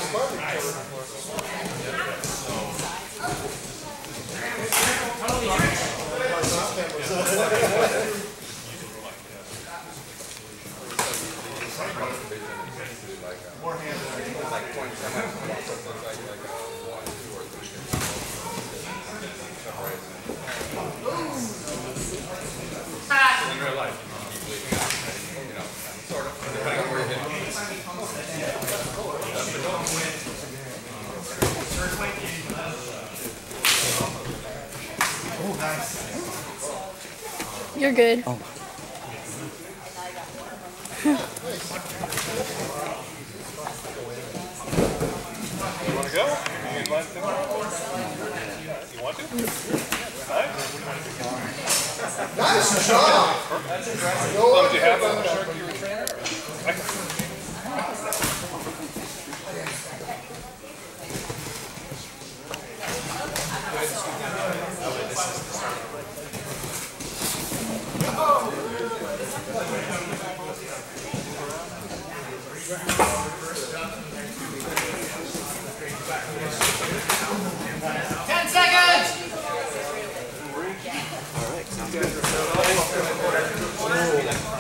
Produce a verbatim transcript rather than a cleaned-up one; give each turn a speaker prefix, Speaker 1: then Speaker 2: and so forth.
Speaker 1: More hands like twenty seconds. In real life, you know, sort of, depending on where you're hitting.
Speaker 2: Oh, nice.
Speaker 3: You're good.
Speaker 2: Oh.
Speaker 4: You want to go? You invite them? You want to? Nice.
Speaker 5: Nice job!
Speaker 4: That's impressive. Oh, did you have a shirt you were a trainer?
Speaker 1: Ten seconds!
Speaker 2: All right, sounds good.